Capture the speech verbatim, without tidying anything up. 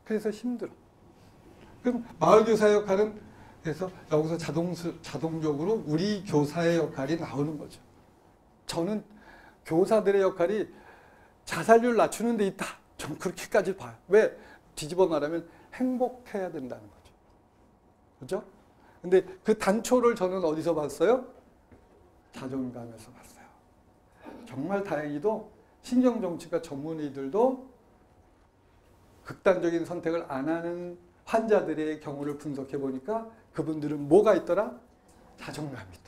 그래서 힘들어. 그럼 마을교사의 역할은 그래서 여기서 자동, 자동적으로 우리 교사의 역할이 나오는 거죠. 저는 교사들의 역할이 자살률 낮추는 데 있다. 좀 그렇게까지 봐요. 왜? 뒤집어 말하면 행복해야 된다는 거죠. 그죠? 근데 그 단초를 저는 어디서 봤어요? 자존감에서 봤어요. 정말 다행히도 신경정치과 전문의들도 극단적인 선택을 안 하는 환자들의 경우를 분석해 보니까 그분들은 뭐가 있더라? 자존감이 있더라.